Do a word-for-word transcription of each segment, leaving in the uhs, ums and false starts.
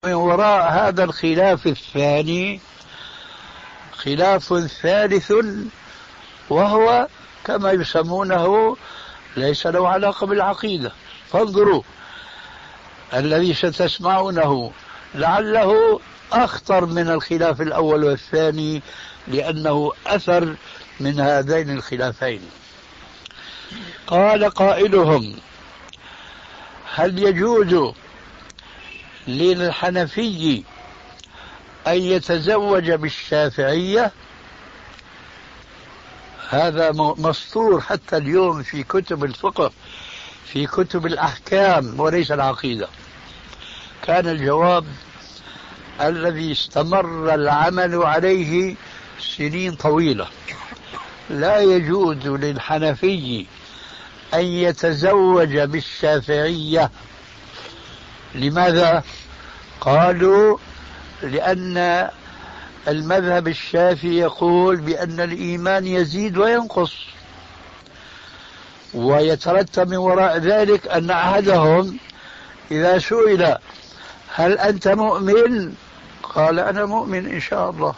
من وراء هذا الخلاف الثاني خلاف ثالث، وهو كما يسمونه ليس له علاقة بالعقيدة. فانظروا الذي ستسمعونه لعله أخطر من الخلاف الأول والثاني، لأنه أثر من هذين الخلافين. قال قائلهم: هل يجوز للحنفي أن يتزوج بالشافعية؟ هذا مسطور حتى اليوم في كتب الفقه، في كتب الأحكام وليس العقيدة. كان الجواب الذي استمر العمل عليه سنين طويلة: لا يجوز للحنفي أن يتزوج بالشافعية. لماذا؟ قالوا: لأن المذهب الشافعي يقول بأن الإيمان يزيد وينقص، ويترتب من وراء ذلك أن أحدهم إذا سئل: هل أنت مؤمن؟ قال: أنا مؤمن إن شاء الله.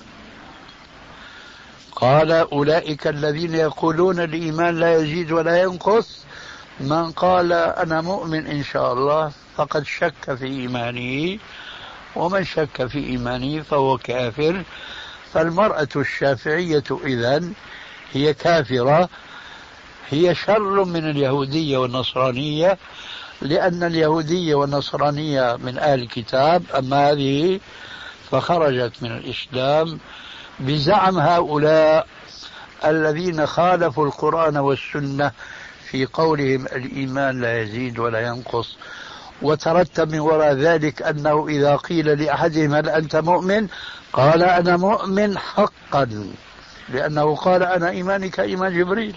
قال: أولئك الذين يقولون الإيمان لا يزيد ولا ينقص، من قال أنا مؤمن إن شاء الله فقد شك في إيمانه، ومن شك في إيمانه فهو كافر. فالمرأة الشافعية إذن هي كافرة، هي شر من اليهودية والنصرانية، لأن اليهودية والنصرانية من أهل الكتاب، أما هذه فخرجت من الإسلام بزعم هؤلاء الذين خالفوا القرآن والسنة في قولهم الإيمان لا يزيد ولا ينقص. وترتب من وراء ذلك أنه إذا قيل لأحدهم: هل أنت مؤمن؟ قال: أنا مؤمن حقا، لأنه قال: أنا إيماني كإيمان جبريل.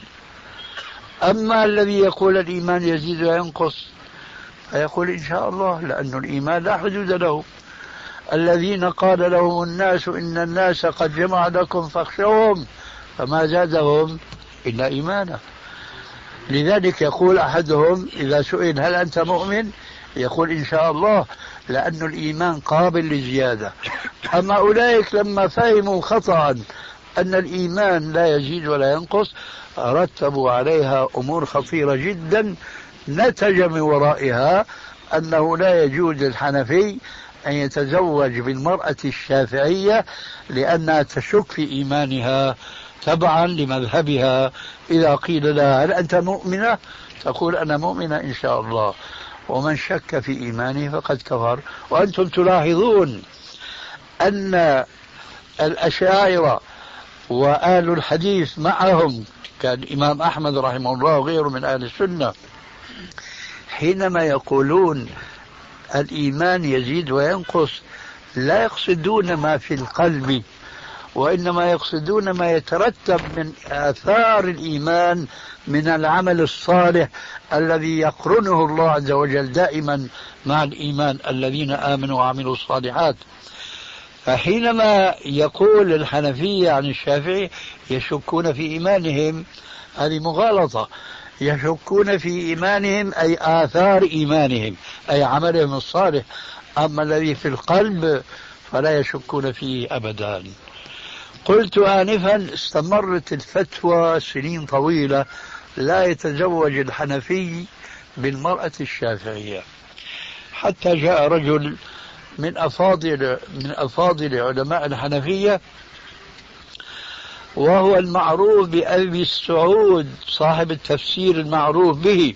أما الذي يقول الإيمان يزيد وينقص فيقول إن شاء الله، لأن الإيمان لا حدود له. الذين قال لهم الناس إن الناس قد جمع لكم فاخشوهم، فما زادهم إلا إيمانا. لذلك يقول أحدهم إذا سئل: هل أنت مؤمن؟ يقول إن شاء الله، لأن الإيمان قابل للزيادة. أما أولئك لما فهموا خطأ أن الإيمان لا يزيد ولا ينقص، رتبوا عليها أمور خطيرة جدا، نتج من ورائها أنه لا يجوز للحنفي أن يتزوج بالمرأة الشافعية، لأنها تشك في إيمانها تبعا لمذهبها. إذا قيل لها: هل أنت مؤمنة؟ تقول: أنا مؤمنة إن شاء الله، ومن شك في إيمانه فقد كفر. وأنتم تلاحظون أن الأشاعرة وآل الحديث معهم، كان الإمام أحمد رحمه الله وغيره من أهل السنة، حينما يقولون الإيمان يزيد وينقص لا يقصدون ما في القلب، وإنما يقصدون ما يترتب من آثار الإيمان من العمل الصالح الذي يقرنه الله عز وجل دائما مع الإيمان: الذين آمنوا وعملوا الصالحات. فحينما يقول الحنفية عن الشافعي يشكون في إيمانهم، هذه مغالطة. يشكون في إيمانهم أي آثار إيمانهم، أي عملهم الصالح. أما الذي في القلب فلا يشكون فيه أبدا. قلت آنفا: استمرت الفتوى سنين طويلة لا يتزوج الحنفي بالمرأة الشافعية، حتى جاء رجل من أفاضل من أفاضل علماء الحنفية، وهو المعروف بأبي السعود، صاحب التفسير المعروف به،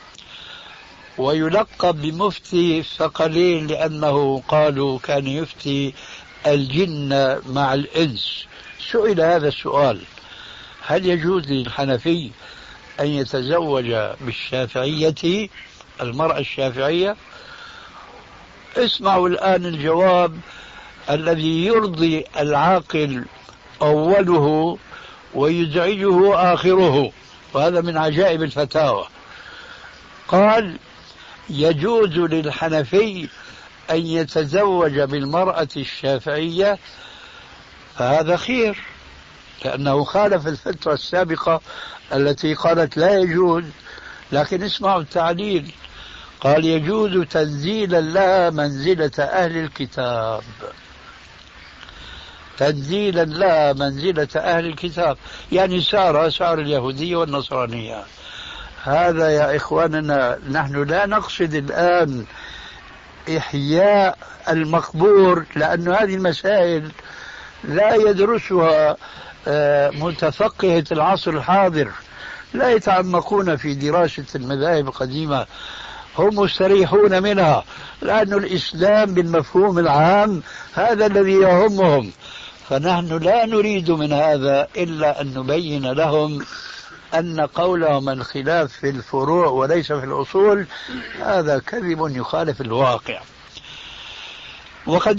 ويلقب بمفتي الثقلين، لأنه قالوا كان يفتي الجن مع الإنس. سئل هذا السؤال: هل يجوز للحنفي أن يتزوج بالشافعية، المرأة الشافعية؟ اسمعوا الآن الجواب الذي يرضي العاقل أوله ويزعجه آخره، وهذا من عجائب الفتاوى. قال: يجوز للحنفي أن يتزوج بالمرأة الشافعية، فهذا خير، لأنه خالف الفتوى السابقة التي قالت لا يجوز. لكن اسمعوا التعليل: قال يجوز تنزيلا لها منزلة أهل الكتاب، تنزيلا لها منزلة أهل الكتاب، يعني سار سار اليهودية والنصرانية. هذا يا إخواننا نحن لا نقصد الآن إحياء المقبور، لأن هذه المسائل لا يدرسها متفقهة العصر الحاضر، لا يتعمقون في دراسة المذاهب القديمة، هم مستريحون منها، لأن الإسلام بالمفهوم العام هذا الذي يهمهم. فنحن لا نريد من هذا إلا أن نبين لهم أن قولهم الخلاف في الفروع وليس في الأصول هذا كذب يخالف الواقع. وقد